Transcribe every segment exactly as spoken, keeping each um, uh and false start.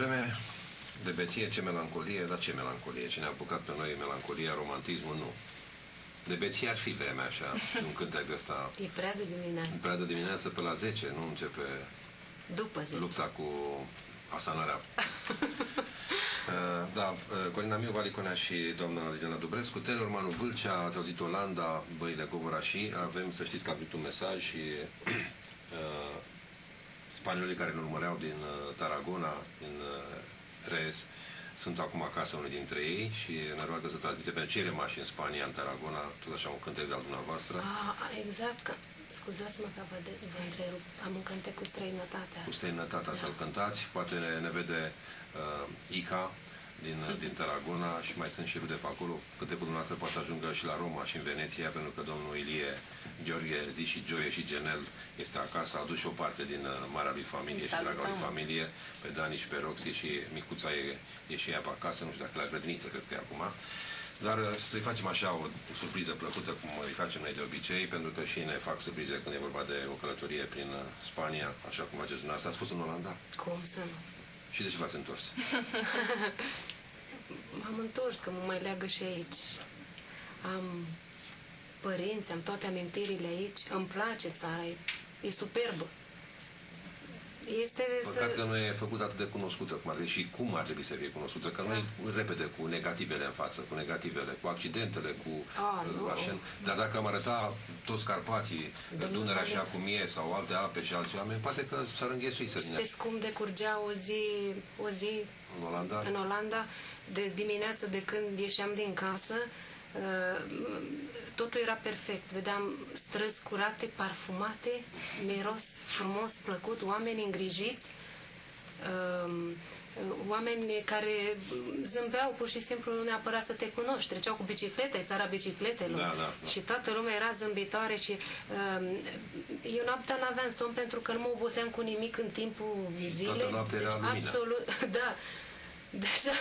vreme de beție, ce melancolie, dar ce melancolie? Ce ne-a apucat pe noi melancolia, romantismul, nu. De beție ar fi vremea așa, un cântec de ăsta. E prea de dimineață. Prea de dimineață, pe la zece, nu începe După zece. lupta cu asanarea. Uh, da, uh, Corina Miu, Valiconea și doamna Lidiana Dubrescu, Telormanu, Vâlcea, ați auzit Olanda, Băile Gogorașii, avem, să știți că am primit un mesaj și uh, spaniolii care ne urmăreau din uh, Tarragona, din uh, Rez, sunt acum acasă unul dintre ei și ne roagă să transmite pe cei rămași în Spania, în Tarragona, tot așa un cântec de al dumneavoastră. Ah, exact, că, scuzați-mă că vă, de, vă întrerup, am un cântec cu străinătatea. Cu străinătatea, da. Să-l cântați, poate ne, ne vede uh, Ica din, uh, din Tarragona și mai sunt și rude pe acolo. Cântecul dumneavoastră poate să ajungă și la Roma și în Veneția, pentru că domnul Ilie Gheorghe, zi și Gioie și Genel este acasă, a adus și o parte din uh, marea lui familie și draga lui familie, pe Dani și pe Roxy și micuța e, e și ea pe acasă, nu știu dacă la grădiniță, cred că e acum. Dar uh, să-i facem așa o, o surpriză plăcută, cum îi facem noi de obicei, pentru că și ei ne fac surprize când e vorba de o călătorie prin uh, Spania, așa cum faceți dumneavoastră. Ați fost în Olanda? Cum să nu? Și de ce v-ați întors? M-am întors, că mă mai leagă și aici. Am părinți, am toate amintirile aici. Îmi place țara, e, e superbă. Este Păcat să... că nu e făcut atât de cunoscută cum ar trebui și cum ar trebui să fie cunoscută, că da. Noi repede cu negativele în față, cu negativele, cu accidentele, cu ah, nu. Așa. Dar dacă am arăta toți Carpații, Dunărea așa cum e, sau alte ape și alți oameni, poate că s-ar înghețui să vină. Știți cum decurgea o zi, o zi în Olanda? În Olanda, de dimineață, de când ieșeam din casă, totul era perfect. Vedeam străzi curate, parfumate, miros frumos, plăcut, oameni îngrijiți, oameni care zâmbeau pur și simplu, nu neapărat să te cunoști, treceau cu biciclete, țara bicicletelor, da, da, da. Și toată lumea era zâmbitoare și eu noaptea n-aveam somn pentru că nu mă oboseam cu nimic în timpul zilei. Toată noaptea deci, era absolut, da. Deja,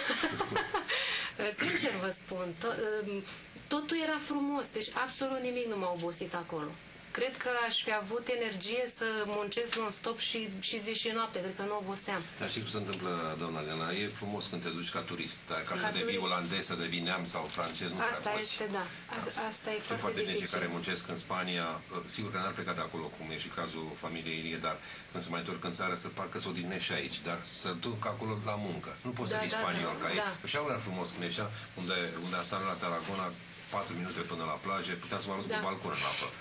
sincer vă spun, to totul era frumos, deci absolut nimic nu m-a obosit acolo. Cred că aș fi avut energie să muncesc non-stop și, și zi și noapte, cred că nu oboseam. Dar știi cum se întâmplă, doamna Elena? E frumos când te duci ca turist, dar ca, ca să turist. devii olandez, să devii neam sau francez, nu Asta prea poți. este, da. A, asta e Sunt foarte, foarte bine dificil. cei care muncesc în Spania, sigur că n-ar pleca de acolo, cum e și cazul familiei Ilie, dar când se mai întorc în țară, să parcă să odihnești și aici, dar să duc acolo la muncă. Nu poți da, să fii da, spaniol, da, ca da. ei. Și au era frumos când ieșea, unde, unde am stat la Tarragona, patru minute până la plajă, puteam să mă arunc da. Cu balcon în apă.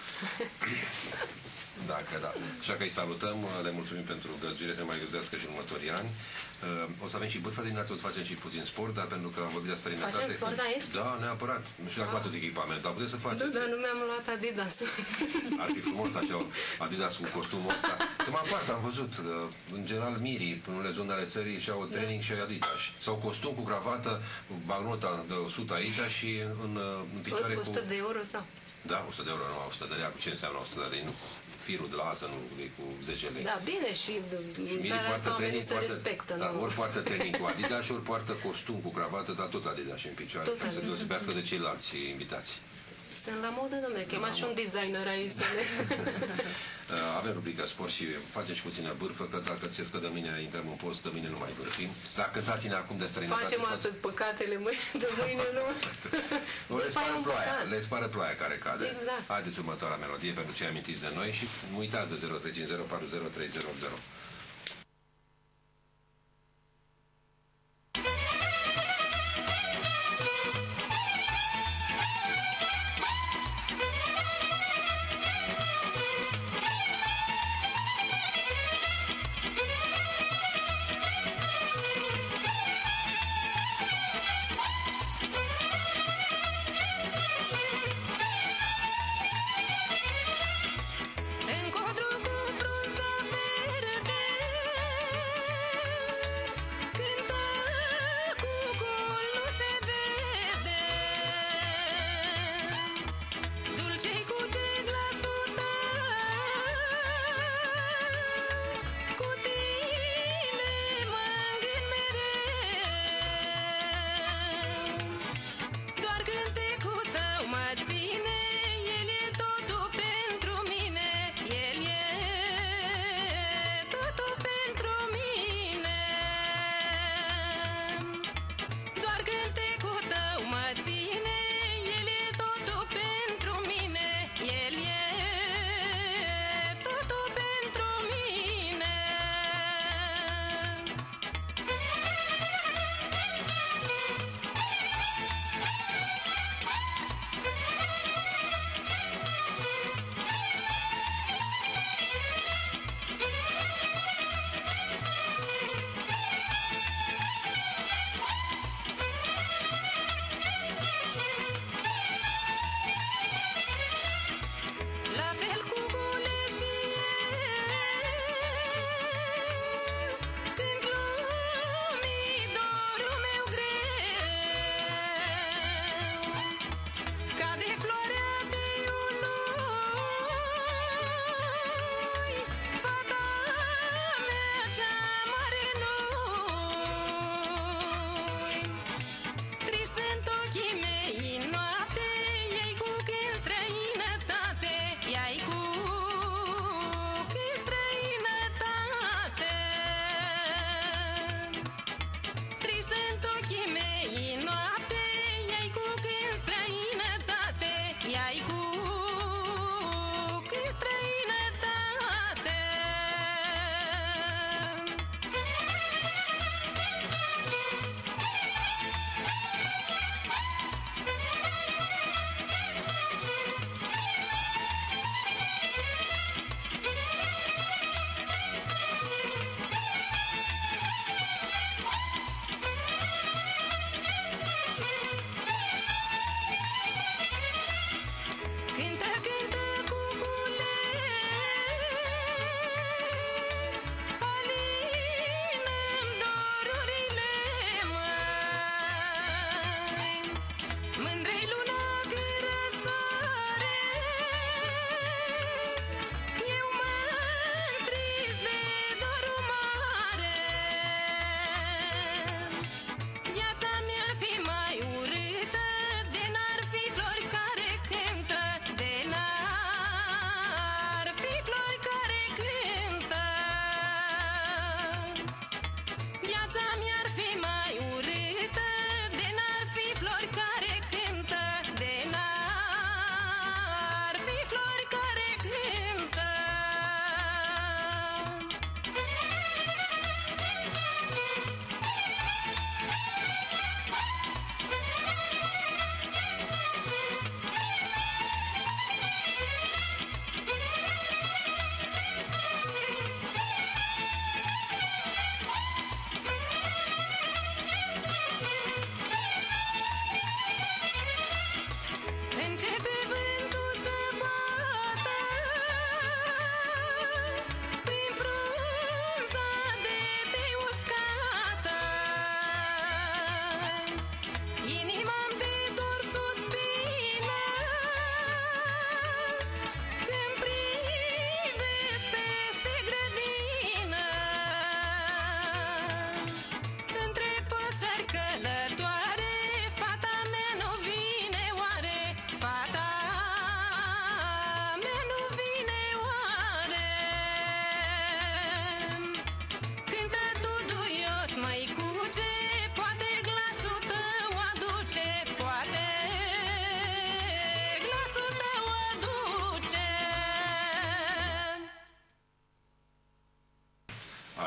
Dacă, da. Așa că îi salutăm, le mulțumim pentru găzduire, să mai găzduiască și în următorii ani. O să avem și bârfă dimineața, o să facem și puțin sport, dar pentru că am vorbit de străinătate... Facem sport aici? Da, neapărat. Nu știu dacă ah. v-ați echipament, dar puteți să faceți. Da, dar nu mi-am luat Adidas. Ar fi frumos așa Adidas cu costumul ăsta. Să mă apart, am văzut, în general mirii, în unele zone ale țării și-au training da. Și Adidas. Sau costum cu cravată, bagnota de o sută aici și în, în picioare cu... o sută de euro sau? Da, o sută de euro, nu o sută de lei. Ce înseamnă o sută de lei? Nu? Firul de la asta nu e cu zece lei. Da, bine, și în țara asta oamenii se respectă. Da, ori poartă training cu Adidas, ori poartă costum cu cravată, dar tot Adidas în picioare. Tot să deosebească de ceilalți invitați. Sunt la modă, domnule, chemați și un designer aici să ne... Avem rubrica sport și facem și puțină bârfă, că dacă ți că de mâine intrăm în post, de mâine nu mai bârfim. Dar cântați-ne acum de străinătate. Facem astăzi păcatele, mâine, de mâine nu. Le spare ploaia, le spare ploaia care cade. Exact. Haideți următoarea melodie pentru cei amintiți de noi și nu uitați de zero trei cinci zero patru zero trei zero zero. Encontro com frunza verde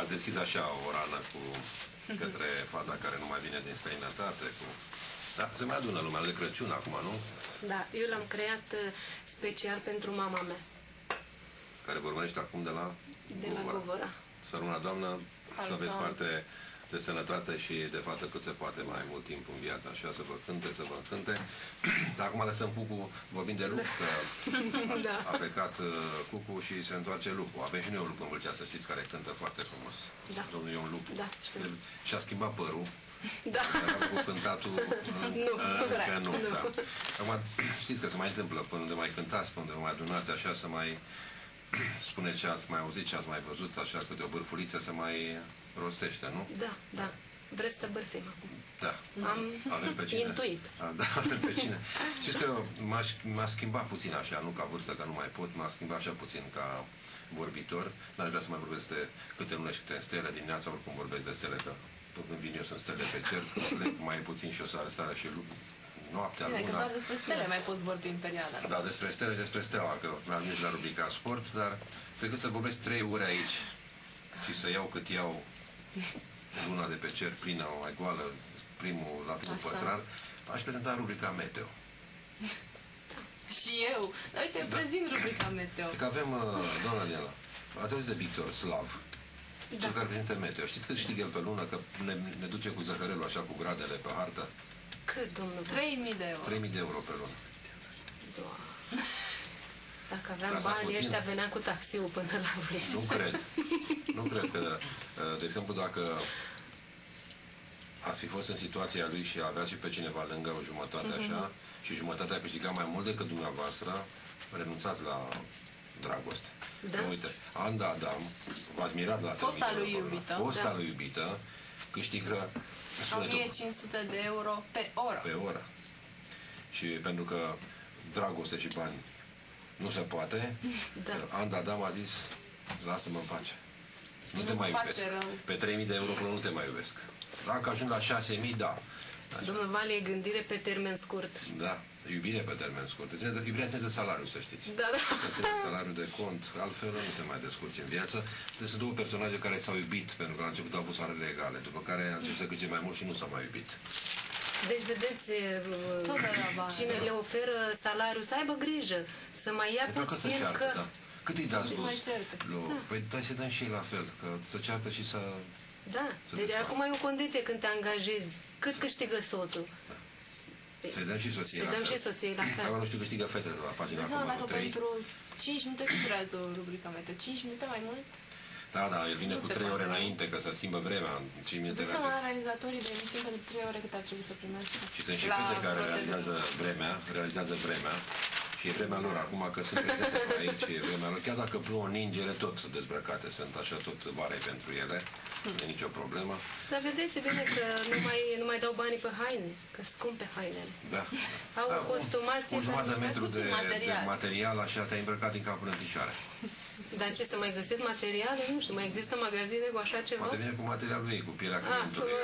ați deschis așa o rană cu către fata care nu mai vine din străinătate. Cu... Da, se mai adună lumea de Crăciun acum, nu? Da, eu l-am creat uh, special pentru mama mea, Care vă urmărește acum de la de la Govora. Să rămână, doamnă, Salut, să aveți doamnă. parte de sănătate și de fată cât se poate mai mult timp în viață, așa, să vă cânte, să vă cânte. Dar acum lăsăm Cucu, vorbim de lup, că Da. a plecat uh, Cucu și se întoarce lupul. Avem și noi un lup în Vâlcea, să știți, care cântă foarte frumos. Da. Domnul Ion Lupu. Da, știu. El și-a schimbat părul. Da. Dar cu cântatul Nu, încă vrea. nu. Nu. Da. Acum, știți că se mai întâmplă până unde mai cântați, până unde mai adunați, așa, să mai spune ce ați mai auzit, ce ați mai văzut, așa, câte o bârfuliță să mai rostește, nu? Da, da. Vreți să bârfim acum? Da. Am Avem pe cine. intuit. A, da, avem pe cine. Știți că m-a schimbat puțin așa, nu ca vârstă, că nu mai pot, m-a schimbat așa puțin ca vorbitor. N-aș vrea să mai vorbesc de câte lune și câte stele dimineața, oricum vorbesc de stele, că când vin eu sunt stele pe cer, plec mai puțin și o seară, seara și noaptea, Bine, că luna. doar despre stele mai poți vorbi în perioada asta. Da, despre stele, despre stela, că mi-am nici la rubrica sport, dar decât să vorbesc trei ore aici și să iau cât iau luna de pe cer plină, mai goală, primul la primul Așa. pătrar, aș prezenta rubrica meteo. Și eu. Dar uite, Da. prezint rubrica meteo. Că avem, uh, doamna Nela, ați auzit de Victor Slav, Da. cel care prezintă meteo. Știți cât știe el pe lună, că ne, ne duce cu zăhărelul așa, cu gradele pe hartă? Cât, domnul? trei mii de euro. trei mii de euro pe lună. Doamne. Dacă aveam Lăsați banii puțin. ăștia, veneam cu taxiul până la Vâlcea. Nu cred. Nu cred că, uh, de exemplu, dacă ați fi fost în situația lui și avea și pe cineva lângă o jumătate așa, și jumătatea a câștigat mai mult decât dumneavoastră, renunțați la dragoste. Da. Că, uite, Anda Adam, v-ați mirat la Fosta trei mii lui de euro pe lună. iubită. Fosta Da. lui iubită câștigă spune o mie cinci sute de euro pe oră. pe oră. Și pentru că dragoste și bani nu se poate, Da. Anda Adam a zis, lasă-mă în pace. Nu te Nu mai face iubesc. rău. Pe trei mii de euro până nu te mai iubesc. Dacă ajung la șase mii, da. Așa. Domnul Vali, e gândire pe termen scurt. Da. Iubire pe termen scurt. Ține de, iubirea ține de salariu, să știți. Da, da. Ține de salariu de cont, altfel nu te mai descurci în viață. Deci sunt două personaje care s-au iubit, pentru că la început au avut salarii egale, după care au început să câștige mai mult și nu s-au mai iubit. Deci, vedeți, uh, Tot de la bani. cine le oferă salariul, să aibă grijă, să mai ia Pentru că se puțin, ceartă, că... da. Cât îi dați se sus? mai certe. Lu- Păi dai să dăm și ei la fel, că să ceartă și să... Da, Să deci desfacă. acum e o condiție când te angajezi. Cât câștigă soțul? Să-i dăm și soției Să la dăm fel. și soției la fel. Acum nu știu, câștigă fetele de la pagina Îți seama cu dacă numărul trei. pentru cinci minute cât durează o rubrica meteo? cinci minute mai mult? Da, da, el vine Nu cu se trei ore poate. înainte, că se schimbă vremea în cinci minute Îți seama înainte. realizatorii de emisiuni pentru trei ore cât ar trebui să primească? Și sunt și La fete care proteză. realizează vremea, realizează vremea. Și e vremea lor, acum că sunt prezente pe aici, e vremea lor. Chiar dacă plouă ningele, tot dezbrăcate sunt așa, tot vare pentru ele. Nu e nicio problemă. Dar vedeți bine că nu mai, nu mai dau banii pe haine, că scumpe hainele. Da. Au Da, o costumație O jumătate de pentru- metru de, puțin de material. material, așa, te-ai îmbrăcat din cap până în picioare. Dar ce, să mai găsesc materiale? Nu știu, mai există magazine cu așa ceva? Poate vine cu materialul ei, cu pielea Ah, clientului.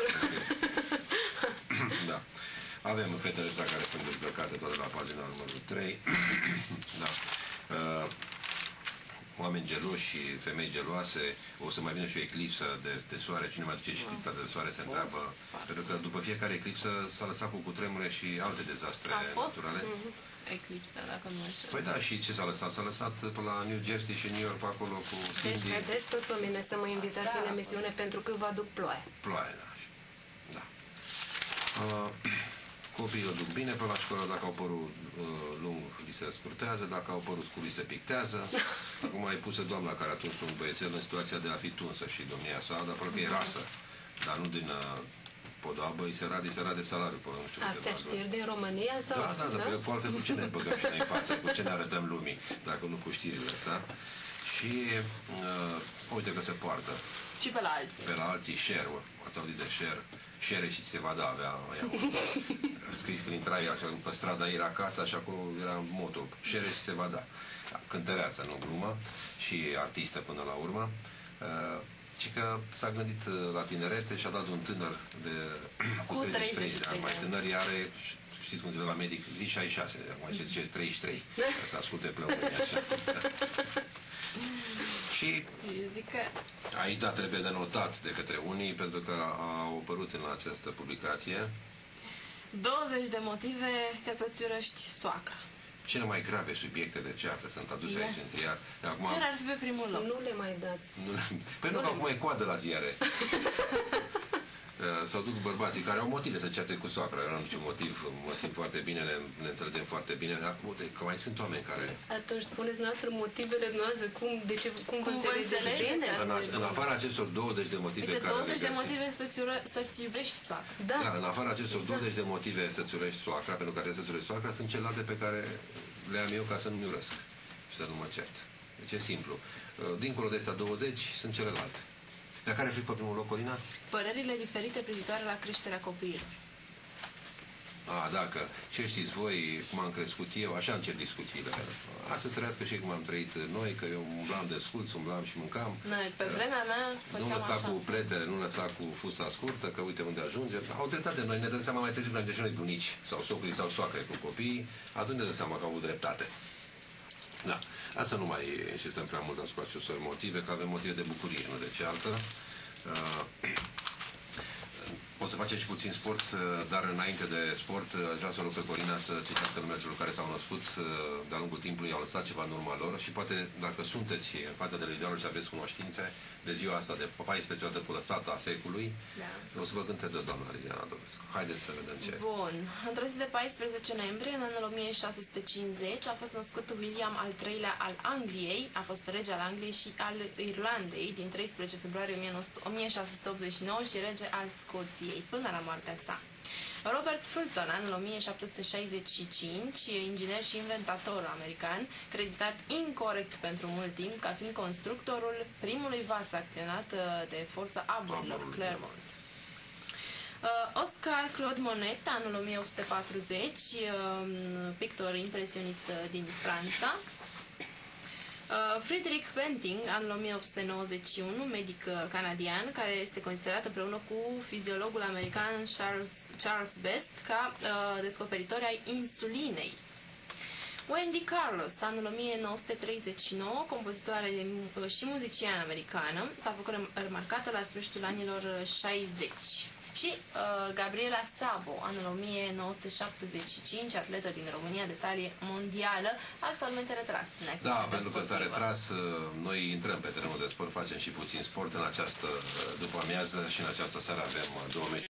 bun. Da. Avem fetele astea care sunt dezbrăcate toate la pagina numărul trei. Da. Uh, oameni geloși și femei geloase, o să mai vină și o eclipsă de, de soare. Cine mai duce și eclipsa de soare se întreabă. Pentru că după fiecare eclipsă s-a lăsat cu cutremure și alte dezastre A fost naturale. eclipsa, dacă nu mă înșel. Păi da, și ce s-a lăsat? S-a lăsat pe la New Jersey și New York, pe acolo cu Deci, Cindy. vedeți tot pe mine să mă invitați Seara în a emisiune pentru că eu vă aduc ploaie. Ploaie, da. Da. Uh, copiii o duc bine pe la școală, dacă au părul uh, lung, li se scurtează, dacă au părul scurt, li se pictează. Acum ai pusă doamna care a tuns un băiețel în situația de a fi tunsă și domnia sa, dar părul că e rasă, dar nu din uh, podoabă, îi se rade, îi se rade salariul până nu știu câteva Astea luni. știri din România sau? Da, da, da, da? Cu altfel cu ce ne băgăm și noi în față, cu ce ne arătăm lumii, dacă nu cu știrile astea. Și uh, uite că se poartă Și pe la alții. pe la alții share, ați auzit de share, share și se va da, avea avea un scris când intrai așa, pe strada era acasă, și acolo era motul, share și se va da. Cântăreață, nu glumă, și artistă până la urmă. Uh, ci că s-a gândit uh, la tinerete și a dat un tânăr de cu Cu treizeci și trei de ani, mai ani. tânăr, are știți cum zice la medic, zi șaizeci și șase, acum ce zice treizeci și trei, ca să asculte plămânii așa. Și Eu zic că aici, da, trebuie de notat de către unii, pentru că au apărut în această publicație douăzeci de motive ca să-ți urăști soacra. cele mai grave subiecte de ceartă sunt aduse Yes. aici în ziar. De acum, Care ar fi pe primul loc? Nu le mai dați. nu, păi nu, că acum e coadă la ziare. Sau duc bărbații care au motive să certe cu soacra. Eu nu am niciun motiv, mă simt foarte bine, ne, ne înțelegem foarte bine. Dar uite, că mai sunt oameni care... Atunci spuneți noastră motivele noastre, cum, de ce, cum, Cum vă vă înțelegeți înțelegeți? bine? În, a- în afara acestor douăzeci de motive Uite, care douăzeci le de găsiți- motive să-ți, ură, să-ți iubești soacra. Da. Da, în afara acestor douăzeci de motive să-ți urești soacra, pentru care să-ți urești soacra, sunt celelalte pe care le am eu ca să nu-mi urăsc și să nu mă cert. Deci e simplu. Dincolo de astea douăzeci sunt celelalte. Dar care ar fi pe primul loc, Corina? Părerile diferite privitoare la creșterea copiilor. A, dacă, ce știți voi, cum am crescut eu, așa încep discuțiile. Astăzi trăiască și cum am trăit noi, că eu umblam de sculț, umblam și mâncam. Noi, pe vremea mea, Nu făceam lăsa așa. cu plete, nu lăsa cu fusta scurtă, că uite unde ajunge. Au dreptate, noi ne dăm seama mai târziu, noi de și noi bunici, sau socrii, sau soacre cu copiii, atunci ne dăm seama că au avut dreptate. Da, asta nu mai insistăm prea mult asupra acestor motive, că avem motive de bucurie, nu de ceartă. Uh, O să facem și puțin sport, dar înainte de sport aș vrea să o rog pe Corina să citească numele celor care s-au născut de-a lungul timpului, au lăsat ceva în urma lor și poate dacă sunteți în fața televizorului și aveți cunoștințe de ziua asta de paisprezece dată cu lăsată a secului, Da. o să vă cânte de doamna Liliana Dobescu. Haideți să vedem ce. Bun. Într-o zi de paisprezece noiembrie, în anul o mie șase sute cincizeci, a fost născut William al treilea al Angliei, a fost rege al Angliei și al Irlandei din treisprezece februarie o mie șase sute optzeci și nouă și rege al Scoției până la moartea sa. Robert Fulton, anul o mie șapte sute șaizeci și cinci, inginer și inventator american, creditat incorect pentru mult timp ca fiind constructorul primului vas acționat uh, de forța aburilor, Clermont. Uh, Oscar Claude Monet, anul o mie opt sute patruzeci, uh, pictor impresionist uh, din Franța. Uh, Friedrich Banting, anul o mie opt sute nouăzeci și unu, medic uh, canadian, care este considerat împreună cu fiziologul american Charles, Charles Best ca uh, descoperitori ai insulinei. Wendy Carlos, anul o mie nouă sute treizeci și nouă, compozitoare uh, și muzician americană, s-a făcut remarcată la sfârșitul anilor șaizeci. Și uh, Gabriela Szabo, anul o mie nouă sute șaptezeci și cinci, atletă din România de talie mondială, actualmente retras din Da, activitatea pentru că s-a sportivă. retras, noi intrăm pe terenul de sport, facem și puțin sport în această după amiază și în această seară avem două meciuri